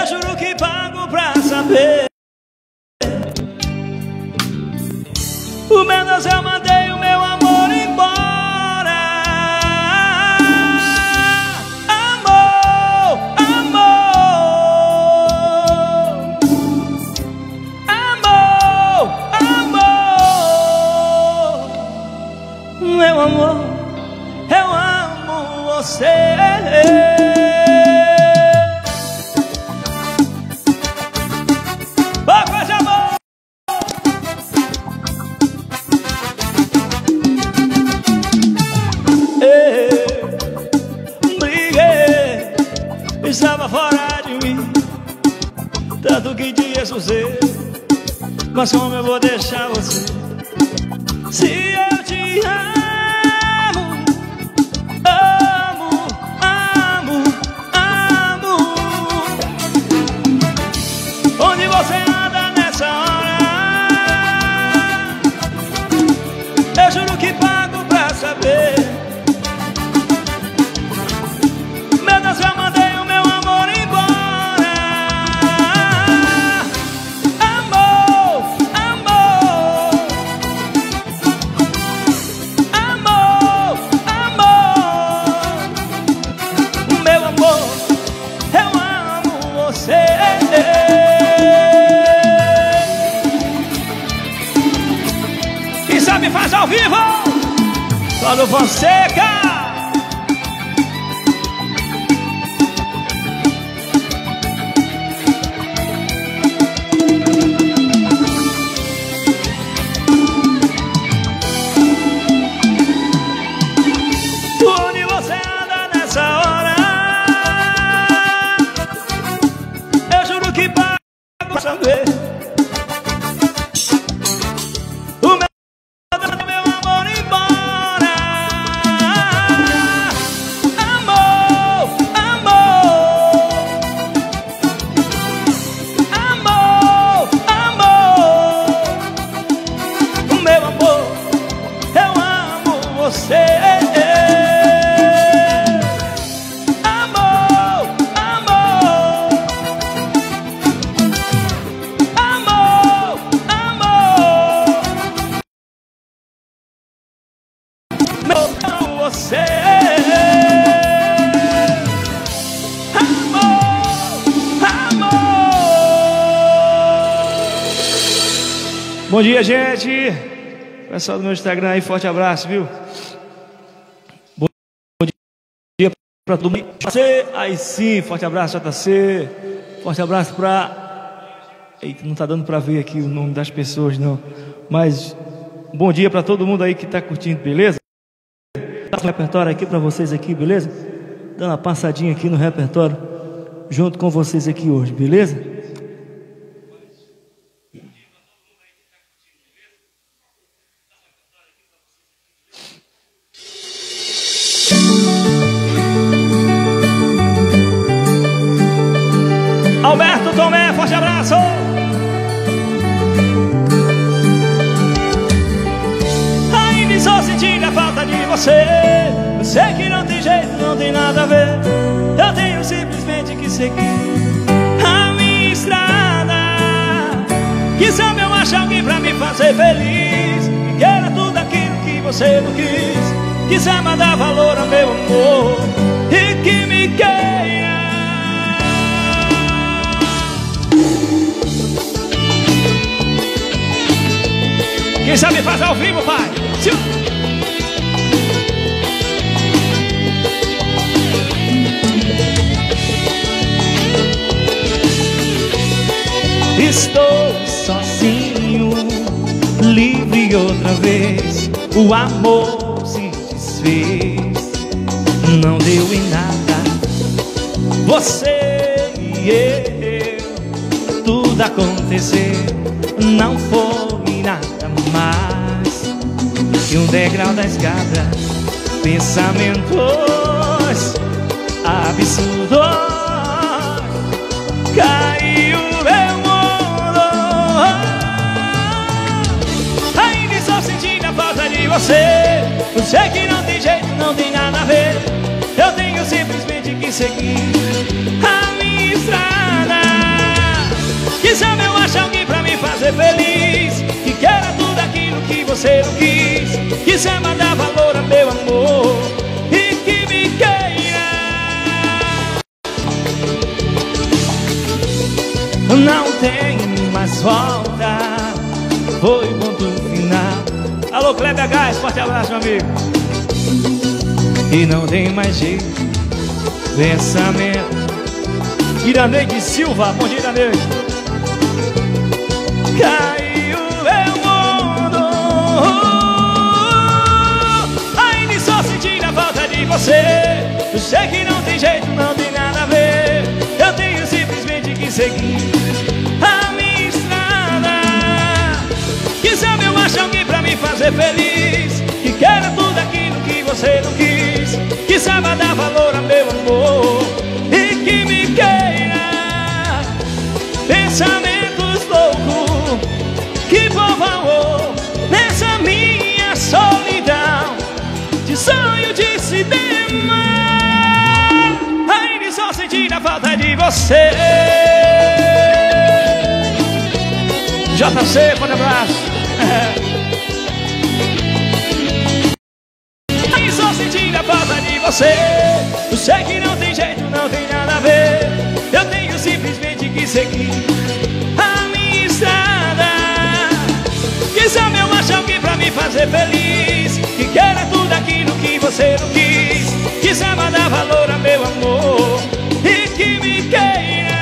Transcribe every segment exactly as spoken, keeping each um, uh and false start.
Eu juro que pago pra saber. O menos eu mandei o meu amor embora. Amor, amor, amor, amor. Meu amor, eu amo você. Estava fora de mim, tanto que tinha sossego. Mas como eu vou deixar você? Se eu te amo, amo, amo, amo. Onde você anda nessa hora? Eu juro que pago pra saber. Meu Deus, eu mandei faz ao vivo, Paulo Fonseca. Onde você anda nessa hora? Eu juro que pago pra saber. Você, amor, amor. Bom dia, gente. Pessoal do meu Instagram aí, forte abraço, viu? Bom dia pra todo mundo. Você, aí sim, forte abraço, J C. Forte abraço pra... Eita, não tá dando pra ver aqui o nome das pessoas, não. Mas, bom dia pra todo mundo aí que tá curtindo, beleza? Um repertório aqui para vocês aqui, beleza? Dando uma passadinha aqui no repertório junto com vocês aqui hoje, beleza? Alberto Tomé, forte abraço! Ainda estou sentindo a falta de você. Eu sei que não tem jeito, não tem nada a ver. Eu tenho simplesmente que seguir a minha estrada. Quem sabe eu acho alguém pra me fazer feliz, que queira tudo aquilo que você não quis. Quiser mandar valor ao meu amor e que me queira. Quem sabe faz ao vivo, pai. Estou sozinho, livre outra vez. O amor se desfez, não deu em nada. Você e eu, tudo aconteceu. Não foi nada mais que um degrau da escada. Pensamentos absurdos. Caiu meu mundo. Ainda estou sentindo a falta de você. Eu sei que não tem jeito, não tem nada a ver. Eu tenho simplesmente que seguir a minha estrada. você não quis. Que saiba dar valor a meu amor e que me queira. Não tem mais volta, foi o ponto final. Alô, Kleber Gás, forte abraço, meu amigo. E não tem mais jeito, pensamento. Iraneide Silva, bom dia, Iraneide. Caiu meu mundo, ainda só sentindo a falta de você. Eu sei que não tem jeito, não tem nada a ver. Eu tenho simplesmente que seguir a minha estrada. Quem sabe eu acho alguém pra me fazer feliz, que queira tudo aquilo que você não quis. Que saiba dar valor a meu amor e que me queira. Pensamentos loucos que povoam nessa minha solidão, de sonho de cinema. Ainda só sentindo a falta de você. J C, forte abraço. Ainda só sentindo a falta de você. Eu sei que não tem jeito, não tem nada a ver. Eu tenho simplesmente que seguir a minha estrada. Quem sabe eu acho alguém pra me fazer feliz, que queira tudo aquilo que você não quis. Que saiba dar valor a meu amor e que me queira.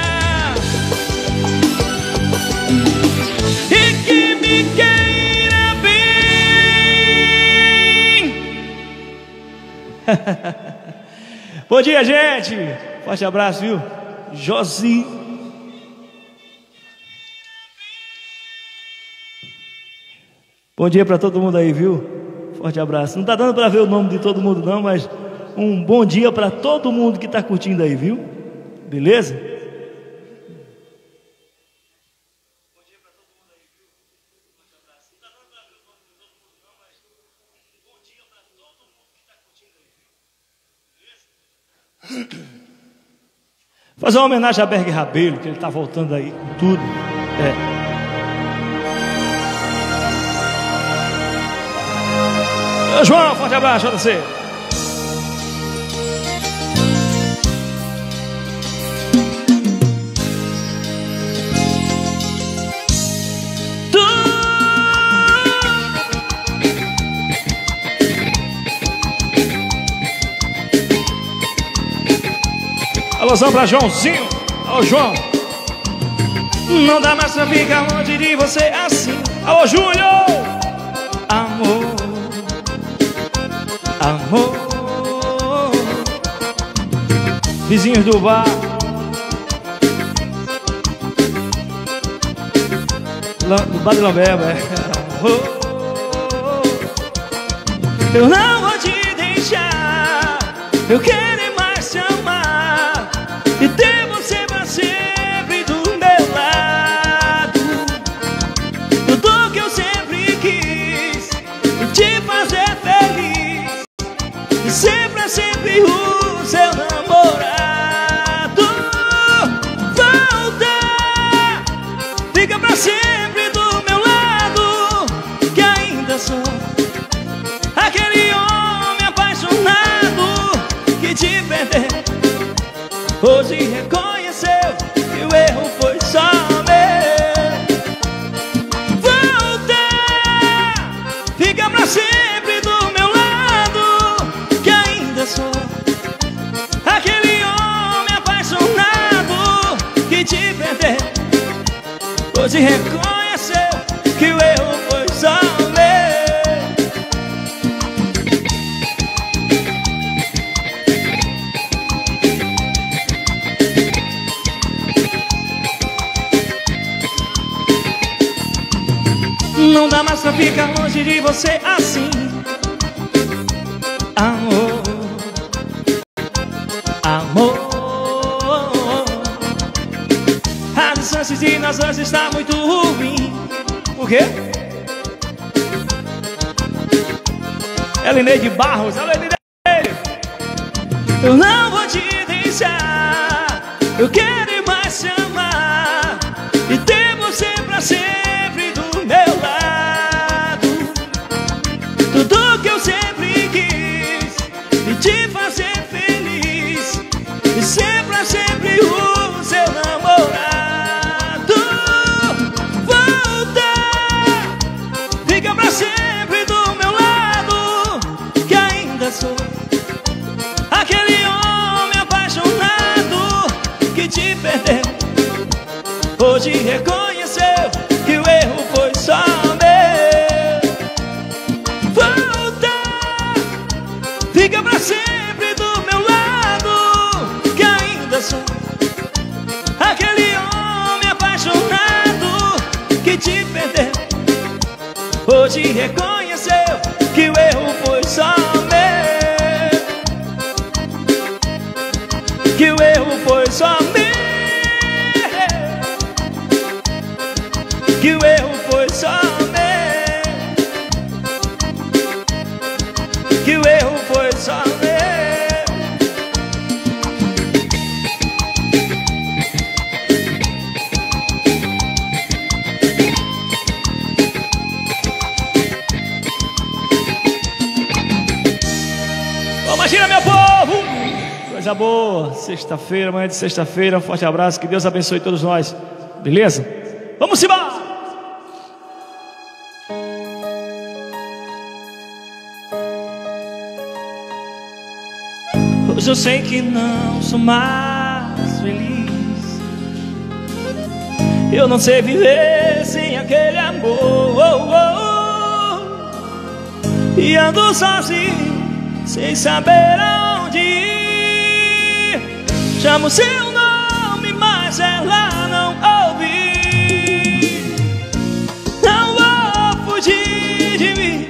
E que me queira bem. Bom dia, gente. Forte abraço, viu? Josi. Bom dia pra todo mundo aí, viu? Forte abraço. Não tá dando pra ver o nome de todo mundo não, mas um bom dia pra todo mundo que tá curtindo aí, viu? Beleza? Bom dia pra todo mundo aí, viu? Forte abraço. Não tá dando pra ver o nome de todo mundo não, mas um bom dia pra todo mundo que tá curtindo aí, viu? Beleza? Fazer uma homenagem a Berg Rabelo, que ele tá voltando aí com tudo. É. Ô, João, forte abraço, J C. Alôzão pra Joãozinho. Alô, João. Não dá mais pra ficar longe de você assim. Alô, Júnior. Amor, amor. Vizinhos do bar. Do bar de Lambeba, é. Amor, eu não vou te deixar. Eu quero mais te amar e ter você pra sempre do meu lado. Tudo que eu sempre quis, te fazer feliz, e ser pra sempre o seu namorado. Volta, fica pra sempre do meu lado, que ainda sou aquele homem apaixonado que te perdeu. Hoje reconheceu que o erro foi só meu. Volta, fica pra sempre do meu lado, que ainda sou aquele homem apaixonado que te perdeu. Hoje reconheceu que o erro foi só meu. Não dá mais pra ficar longe de você assim. Amor, amor. A distância de nós dois está muito ruim. O quê? Elineide Barros. Alô, Elineide. Eu não vou te deixar. Eu quero mais te amar e ter você pra sempre do meu lado. hoje reconheceu que o erro foi só meu. Volta, fica pra sempre do meu lado, que ainda sou aquele homem apaixonado que te perdeu. Hoje reconheceu que o erro foi só meu, que o erro foi só meu, que o erro foi só meu, que o erro foi só meu. Imagina, meu povo, coisa boa, sexta-feira, amanhã de sexta-feira, um forte abraço, que Deus abençoe todos nós, beleza? Vamos embora! Hoje eu sei que não sou mais feliz, eu não sei viver sem aquele amor, oh, oh, oh. E ando sozinho sem saber aonde ir. Chamo seu nome, mas ela não ouve. Não vou fugir de mim,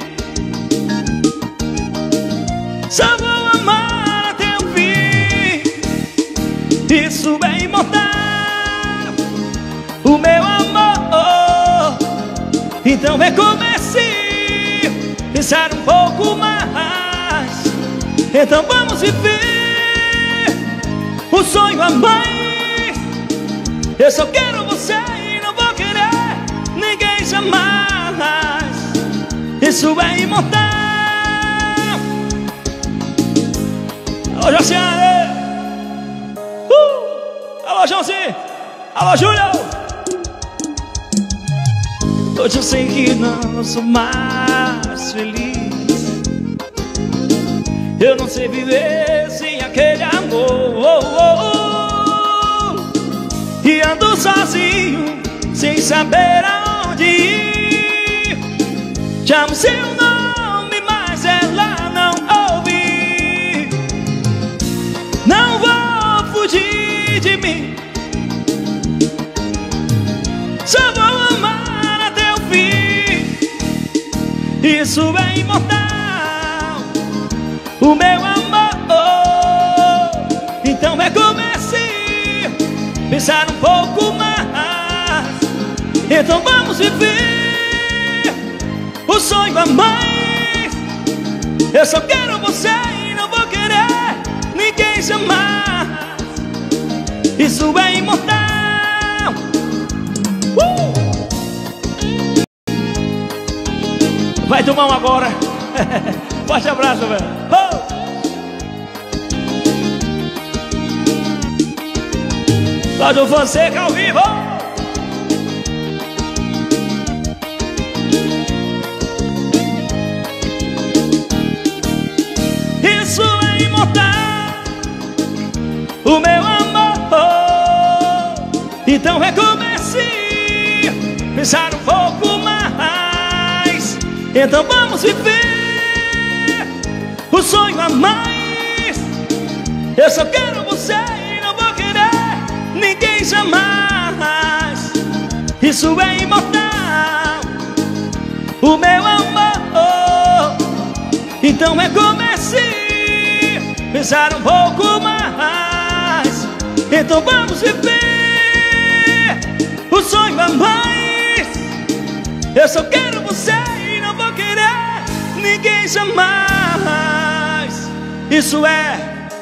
só vou amar até o fim. Isso é imortal, o meu amor. Então recomece, pensar um pouco mais. Então vamos viver o sonho a mais. Eu só quero você e não vou querer ninguém jamais. Isso é imortal. Alô, Josiane, uh! Alô, Joãozinho, alô, Júlio. Hoje eu sei que não sou mais feliz, eu não sei viver sem aquele amor, oh, oh, oh. E ando sozinho, sem saber aonde ir. Chamo seu nome, mas ela não ouve. Não vou fugir de mim, só vou amar até o fim. Isso é imortal, o meu amor. Então recomece, pensar um pouco mais. Então vamos viver o sonho a mais. Eu só quero você e não vou querer ninguém jamais. Isso é imortal, uh! Vai tomar um agora. Forte abraço, velho. Oh! Cláudio Fonseca ao vivo. Isso é imortal, o meu amor. Então recomece, pensar um pouco mais. Então vamos viver o sonho a mais. Eu só quero você e não vou querer ninguém jamais. Isso é imortal, o meu amor. Então recomece, pensar um pouco mais. Então vamos viver o sonho a mais. Eu só quero você e não vou querer ninguém jamais. Isso é,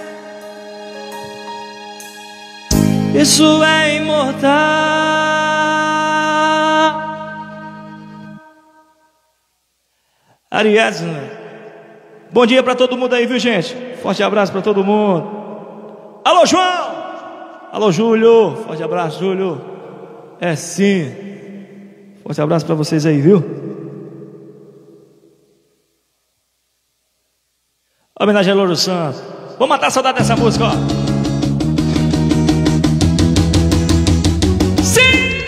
isso é imortal. Ariadne, bom dia pra todo mundo aí, viu, gente? Forte abraço pra todo mundo. Alô, João! Alô, Júlio! Forte abraço, Júlio. É sim. Forte abraço pra vocês aí, viu? Homenagem a Louro Santos. Vou matar a saudade dessa música, ó. Sim!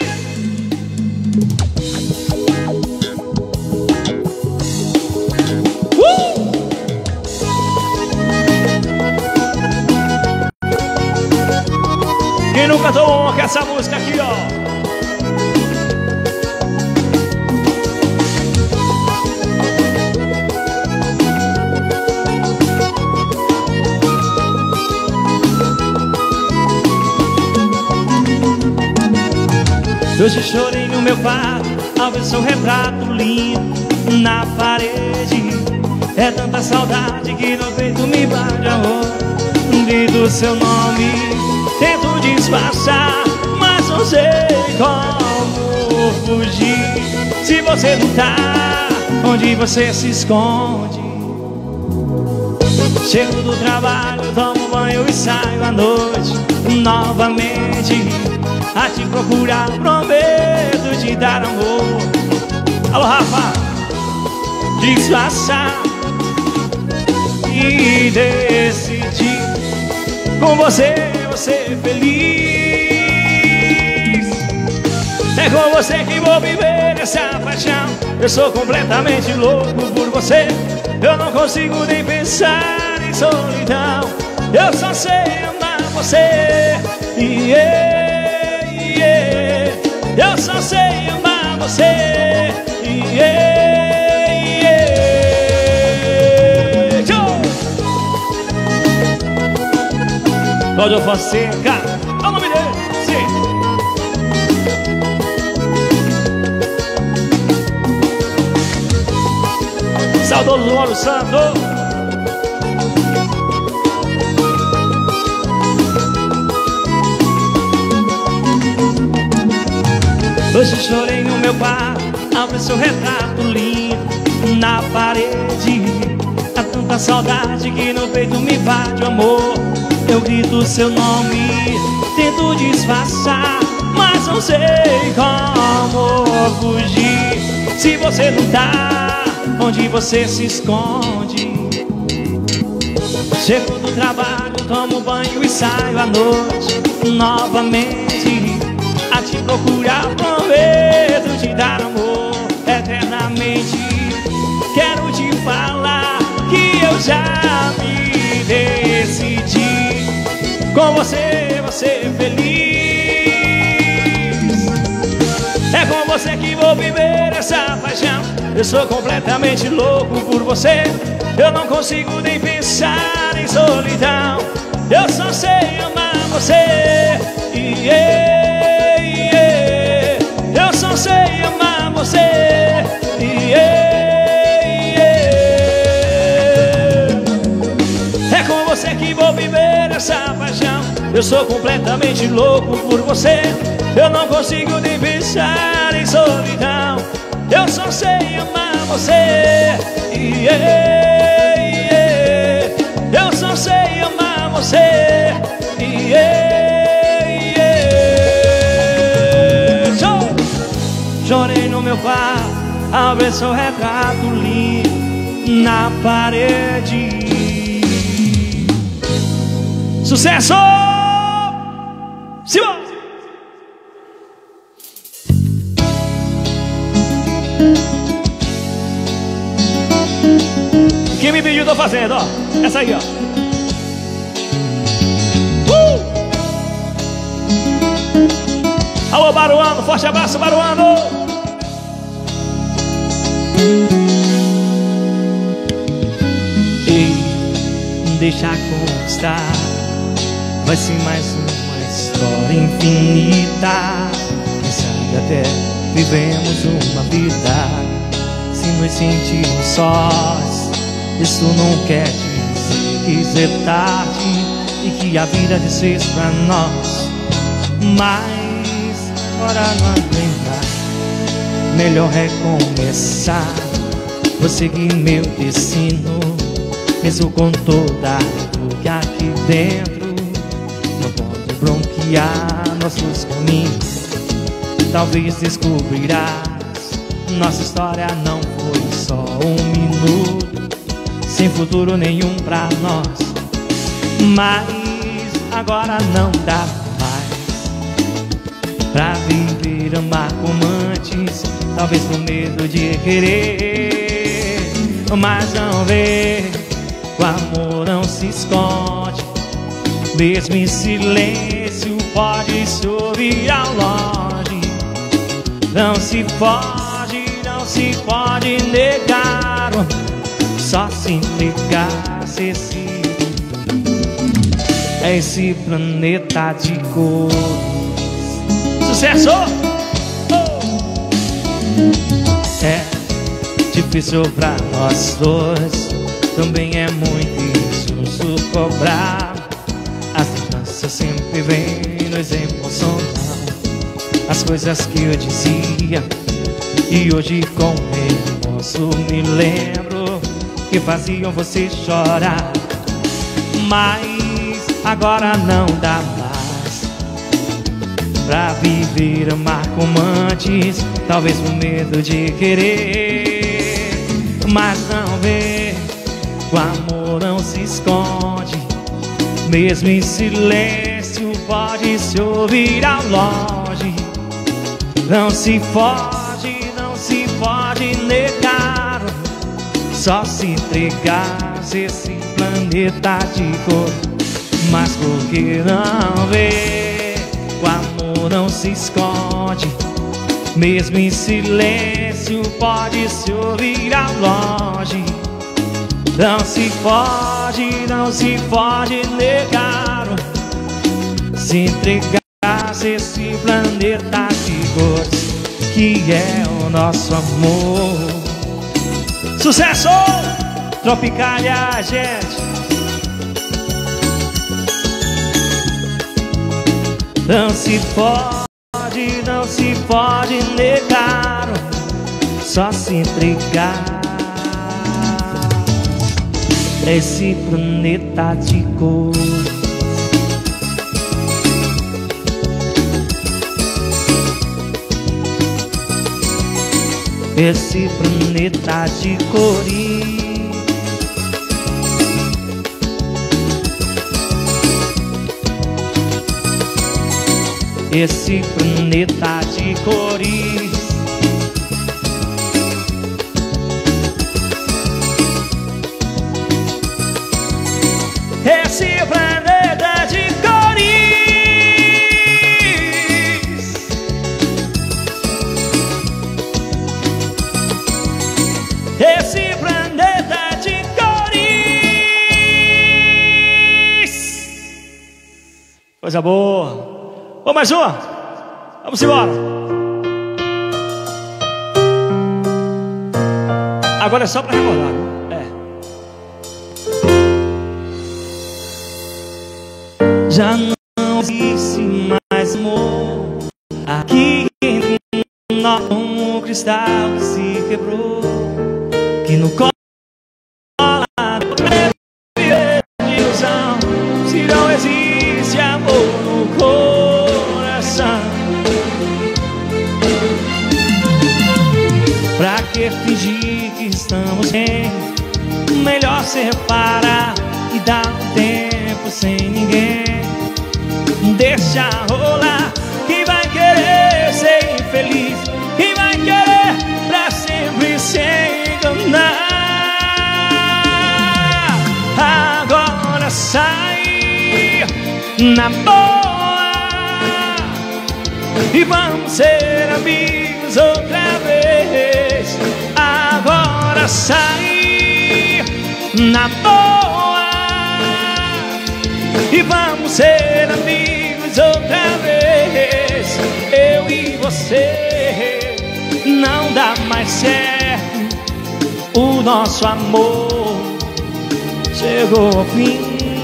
música aqui, ó. Hoje chorei no meu quarto ao ver seu retrato lindo na parede. É tanta saudade que no peito me bate amor. Grito seu nome, tento disfarçar, mas não sei como fugir. Se você não tá, onde você se esconde? Chego do trabalho, tomo banho e saio à noite novamente a te procurar, prometo te dar amor. Alô, Rafa! Disfarçar e decidir com você, você feliz. É com você que vou viver essa paixão. Eu sou completamente louco por você. Eu não consigo nem pensar em solidão. Eu só sei amar você. Yeah. Eu só sei amar você. Yeah, yeah. Cláudio Fonseca, é o nome dele, sim. Saudoso Mauro Santo. Hoje chorei no meu quarto ao ver seu retrato lindo na parede. Há tanta saudade que no peito me bate o amor. Eu grito seu nome, tento disfarçar, mas não sei como fugir. Se você não tá, onde você se esconde? Chego do trabalho, tomo banho e saio à noite novamente a te procurar, prometo te dar amor eternamente. Quero te falar que eu já me decidi. Com você, você feliz. É com você que vou viver essa paixão. Eu sou completamente louco por você. Eu não consigo nem pensar em solidão. Eu só sei amar você. Yeah, yeah. Eu só sei amar você. Yeah, yeah. É com você que vou viver essa paixão. Eu sou completamente louco por você. Eu não consigo nem pensar em solidão. Eu só sei amar você. Yeah, yeah. Eu só sei amar você. Yeah, yeah. Show! Chorei no meu quarto ao ver seu retrato lindo na parede. Sucesso! Simão! Quem me pediu, tô fazendo, ó. Essa aí, ó. Uh! Alô, Baruano, forte abraço, Baruano. Ei, deixa constar, vai ser mais uma história infinita. Quem sabe até vivemos uma vida. Se nos sentimos sós, isso não quer dizer que é tarde e que a vida desfez pra nós. Mas agora não aguenta, melhor recomeçar. Vou seguir meu destino, mesmo com toda a que aqui dentro. Não pode bronquear nossos caminhos. Talvez descobrirás, nossa história não foi só um minuto, sem futuro nenhum pra nós. Mas agora não dá mais pra viver, amar como antes. Talvez com medo de querer, mas não vê, o amor não se esconde. Mesmo em silêncio pode se ouvir ao longe. Não se pode, não se pode negar, só se entregar, se esse, é esse planeta de cores. Sucesso! Oh! É difícil pra nós dois, também é muito injusto cobrar. As lembranças sempre vêm nos emocional, as coisas que eu dizia, e hoje com remorso me lembro que faziam você chorar. Mas agora não dá mais pra viver, amar como antes, talvez por medo de querer. Mas não vê, o amor não se esconde, mesmo em silêncio pode se ouvir ao longe. Não se pode, não se pode negar, só se entregar se esse planeta de cor. Mas por que não ver, o amor não se esconde, mesmo em silêncio pode se ouvir ao longe. Não se pode, não se pode negar, se entregar se esse planeta de cores que é o nosso amor. Sucesso! Tropicália, gente! Não se pode, não se pode negar, só se entregar esse planeta de cores. Esse planeta de cores. Esse planeta de cores. Esse planeta de cores. Esse planeta de cores. Coisa boa. Vamos mais uma? Vamos embora. Agora é só para recordar. É. Já não existe mais amor aqui entre nós, um cristal que se quebrou, que no colo de ilusão. Se não existe amor no coração, pra que fingir que estamos bem? Melhor separar e dar um tempo sem ninguém. Deixa rolar, quem vai querer ser infeliz, quem vai querer pra sempre se enganar. Agora sai na boa e vamos ser amigos outra vez. Agora sai na boa e vamos ser amigos outra vez. Eu e você, não dá mais certo, o nosso amor chegou ao fim.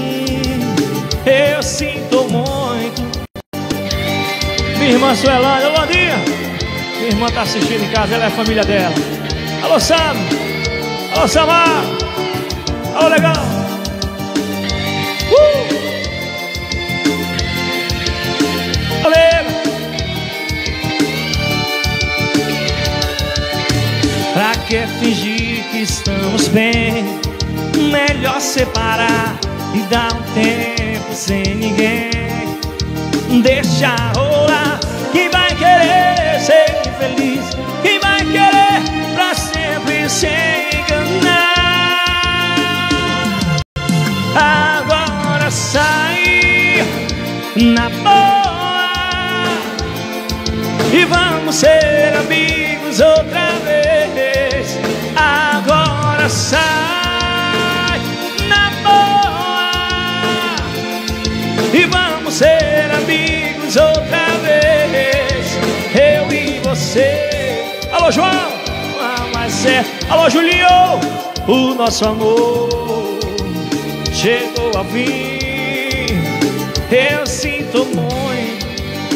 Eu sinto muito. Minha irmã Suelândia, alô Andinha. Minha irmã tá assistindo em casa, ela é a família dela. Alô Sam, alô Samar, alô legal. Uh! Pra que fingir que estamos bem? Melhor separar e dar um tempo sem ninguém. Deixa rolar, quem vai querer ser infeliz, quem vai querer pra sempre se enganar. Agora sai na boa e vamos ser amigos outra vez. Agora sai na boa e vamos ser amigos outra vez, eu e você. Alô, João, ah, mas é. Alô, Julinho, o nosso amor chegou ao fim, eu sinto muito.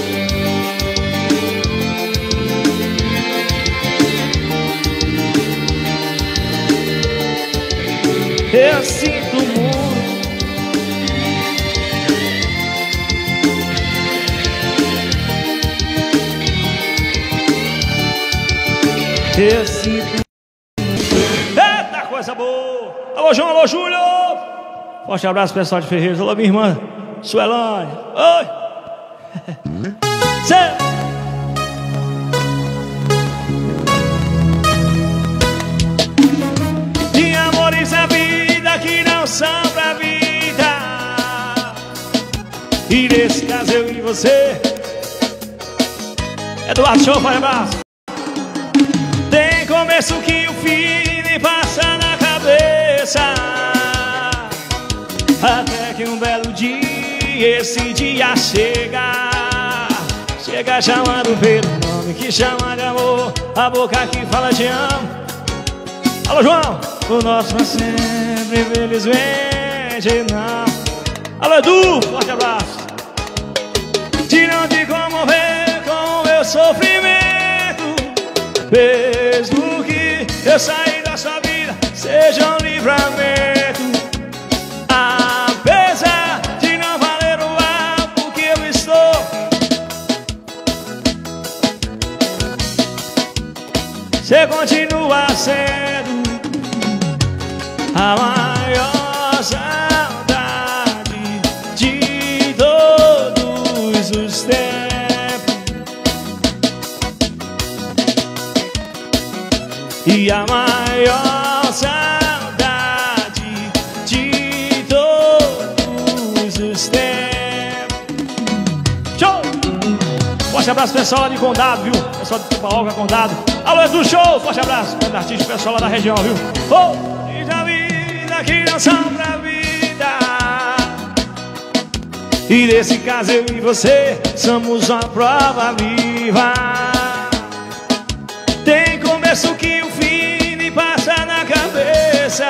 Eu sinto muito. Eu sinto. Eita, coisa boa. Alô, João, alô, Júlio. Forte abraço, pessoal de Ferreiros. Alô, minha irmã Suelane. Oi. Cê. De amores a vida que não são pra vida, e nesse caso eu e você. Eduardo, show, forte abraço. Tem começo que o fim me passa na cabeça, até que um belo dia esse dia chega. Chega chamando pelo nome que chama de amor, a boca que fala te amo. Alô, João, o nosso pra sempre, infelizmente não. Alô, Edu, forte abraço. De não te comover com o meu sofrimento, mesmo que eu sair da sua vida seja um livramento, apesar de não valer o algo que eu estou. Você continua sendo a maior saudade de todos os tempos, e a maior saudade de todos os tempos. Show! Forte abraço, pessoal lá de Condado, viu? Pessoal de Tupaoca, Condado. Alô, Edu, show! Forte abraço, grande artista, pessoal lá da região, viu? Oh! E da vida que não são pra vida, e nesse caso eu e você somos uma prova viva. Tem começo que o fim me passa na cabeça,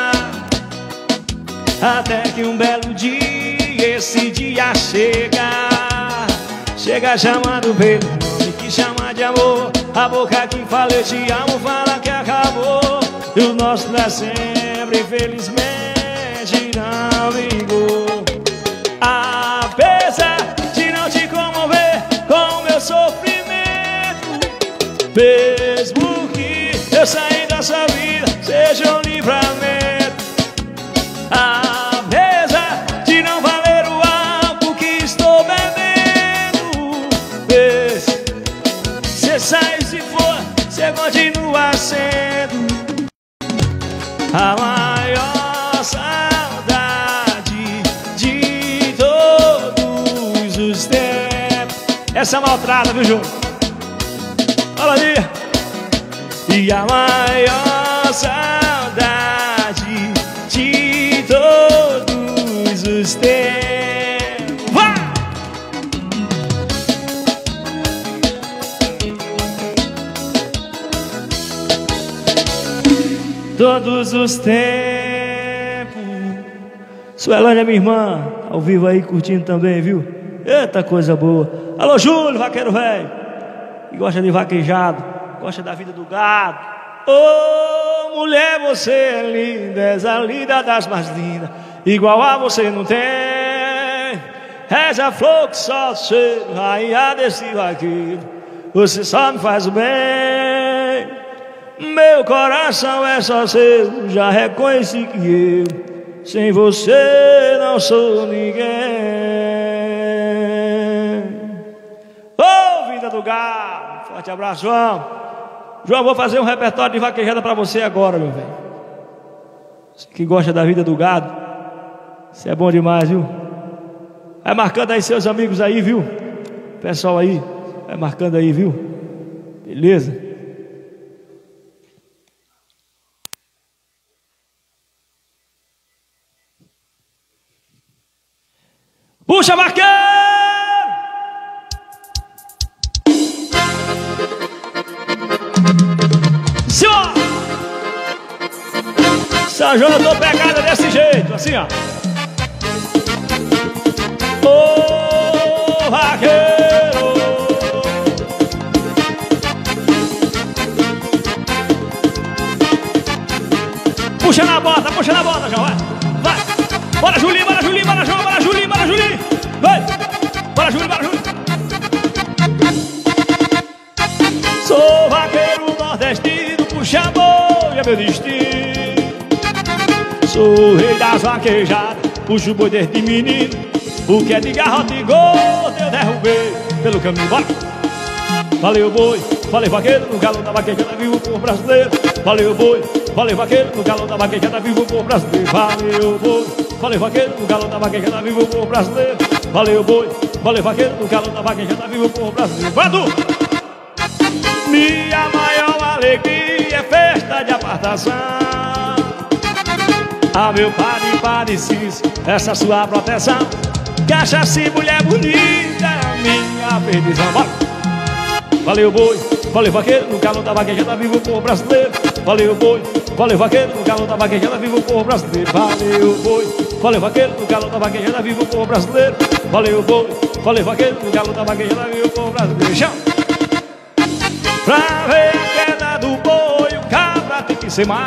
até que um belo dia esse dia chega. Chega chamando pelo nome que chama de amor, a boca que fala eu te amo fala que acabou, e o nosso pra sempre infelizmente não vingou. Apesar de não te comover com o meu sofrimento, mesmo que eu sair da sua vida seja um livramento, apesar de não valer o álcool que estou bebendo, você sai se for, você continua sendo a maior saudade de todos os tempos. Essa é maltrada, viu, João? Olha ali. E a maior saudade de todos os tempos. Vai! Todos os tempos. Suelane é minha irmã, ao vivo aí curtindo também, viu? Eita coisa boa. Alô, Júlio, vaqueiro velho, que gosta de vaquejado, gosta da vida do gado. Ô, oh, mulher, você é linda, és a linda das mais lindas, igual a você não tem. És a flor que só cheiro, rainha desse vaqueiro, você só me faz o bem. Meu coração é só seu, já reconheci que eu sem você não sou ninguém. Ô, oh, vida do gado, forte abraço, João. João, vou fazer um repertório de vaquejada pra você agora, meu velho. Você que gosta da vida do gado, você é bom demais, viu? Vai marcando aí seus amigos aí, viu? Pessoal aí, Vai marcando aí, viu? Beleza? Puxa, vaqueiro! Senhor! São João, eu tô pegada desse jeito, assim, ó. Ô, vaqueiro! Puxa na bota, puxa na bota, João, vai! Vai! Bora, Julinho, bora, Julinho, bora, João, bora, Julinho, bora, Julinho! Vai! Bora, Julinho, bora, Julinho! Sou vaqueiro nordestino, puxa a boi, é meu destino. Sou o rei das vaquejadas, puxo o boi desde menino. O que é de garrote e gordo eu derrubei pelo caminho, bora! Valeu boi, valeu vaqueiro, no galo da vaquejada vivo por brasileiro. Valeu boi, valeu vaqueiro, no galo da vaquejada vivo por brasileiro. Valeu boi, valeu vaqueiro, no galo da vaquejada vivo por brasileiro. Valeu boi, valeu vaqueiro, no galo da vaquejada vivo por brasileiro. Vado! Minha maior alegria é festa de apartação. Ah, meu padre, padre Cis, essa sua proteção. Cachaça e mulher bonita, minha perdição. Bora! Valeu boi, valeu vaqueiro, no galo da vaquejada vivo o povo brasileiro. Valeu boi, valeu vaqueiro, no galo da vaquejada vivo o povo brasileiro. Valeu boi, valeu vaqueiro, no galo da vaquejada vivo o povo brasileiro. Valeu boi, valeu vaqueiro, no galo da vaquejada vivo o povo brasileiro. Chão! Pra ver a queda do boi, o cabra tem que ser mais.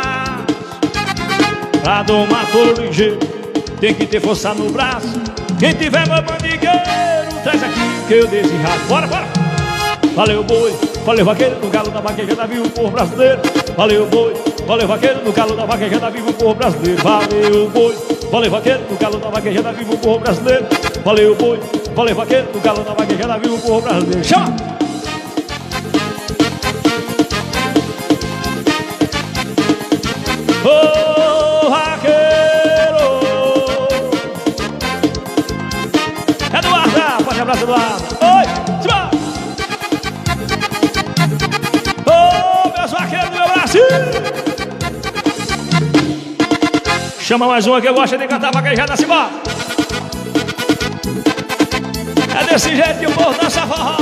Pra domar touro ligeiro, tem que ter força no braço. Quem tiver meu bandigueiro, traz aqui que eu desenrasco. Bora, bora! Valeu boi, valeu vaqueiro, no galo da vaquejada vivo o povo brasileiro. Valeu boi, valeu vaqueiro, no galo da vaquejada vivo o povo brasileiro. Valeu boi, valeu vaqueiro, no galo da vaquejada vivo o povo brasileiro. Valeu boi, valeu vaqueiro, no galo da vaquejada vivo o povo brasileiro. Chama! Ô, oh, vaqueiro! Eduardo, forte abraço, Eduardo. Oi, chama! Vaqueiro do meu Brasil. Chama mais uma que eu gosto de cantar vaquejada assim, bora. É desse jeito que o povo dança forró.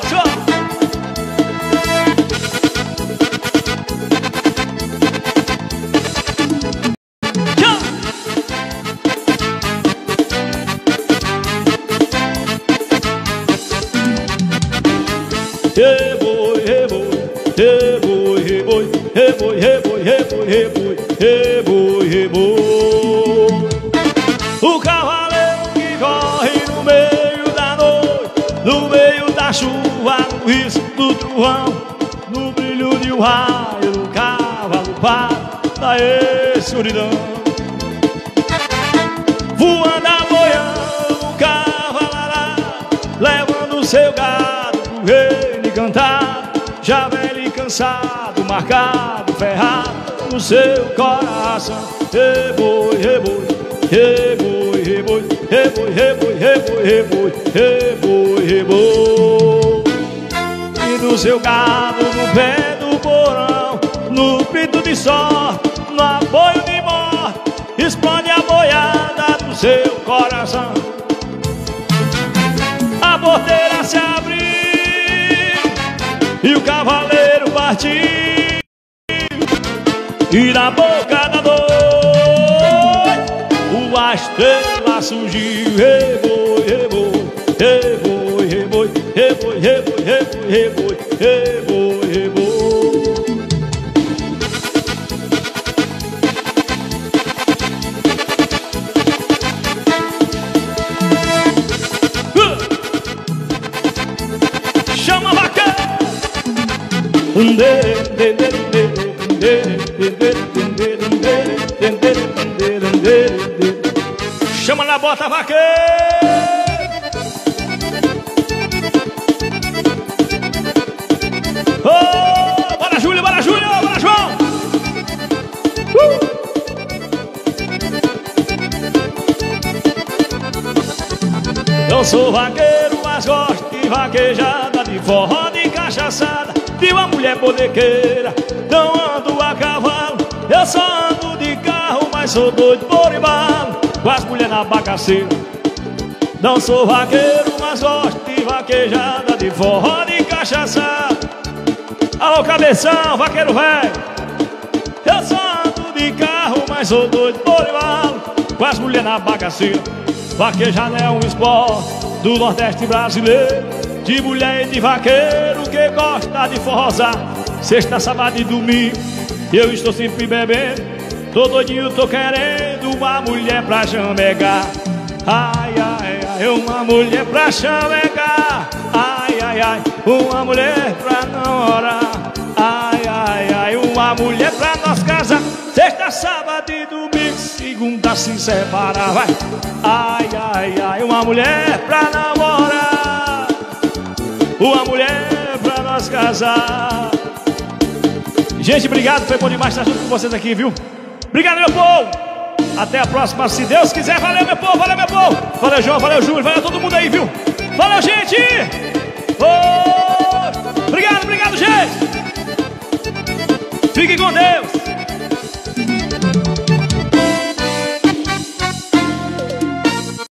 Reboi, reboi, reboi, reboi, reboi, reboi, reboi, reboi, reboi. O cavaleiro que corre no meio da noite, no meio da chuva, no risco do trovão, no brilho de um raio, no cavalo para da escuridão. Voando a boiando, o cavalará, levando o seu gado pro reino cantar. Já velho e cansado, marcado, ferrado no seu coração. Reboi, reboi, reboi, reboi, reboi, reboi, reboi, reboi, reboi, reboi. E do seu gado no pé do porão, no grito de sorte, no apoio de morte, explode a boiada do seu coração. A porteira se abriu e o cavaleiro partiu, e na boca da noite uma estrela surgiu. Reboi, reboi, reboi, reboi, reboi, reboi, reboi, reboi, reboi, reboi. Chama a vaca! Chama na bota, vaqueiro! Oh, bora, Júlio, bora, Júlio, bora, João! Uh! Eu sou vaqueiro, mas gosto de vaquejada de forró, de cachaçada, de uma mulher bonequeira. Não ando a cavalo, eu só ando de carro, mas sou doido por embalo, com as mulheres na bagaceira. Não sou vaqueiro, mas gosto de vaquejada, de forró, de cachaçada. Alô, cabeção, vaqueiro velho. Eu só ando de carro, mas sou doido por embalo, com as mulheres na bagaceira. Vaquejada é um esporte do Nordeste brasileiro, de mulher e de vaqueiro que gosta de forrosar. Sexta, sábado e domingo eu estou sempre bebendo, tô doidinho, tô querendo uma mulher pra chamegar. Ai, ai, ai, uma mulher pra chamegar. Ai, ai, ai, uma mulher pra namorar. Ai, ai, ai, uma mulher pra nós casar. Sexta, sábado e domingo, segunda se separar, vai. Ai, ai, ai, uma mulher pra namorar, uma mulher pra nós casar. Gente, obrigado, foi bom demais estar junto com vocês aqui, viu? Obrigado, meu povo. Até a próxima, se Deus quiser. Valeu, meu povo, valeu, meu povo. Valeu, João, valeu, Júlio, valeu todo mundo aí, viu? Valeu, gente. Oh, obrigado, obrigado, gente. Fiquem com Deus.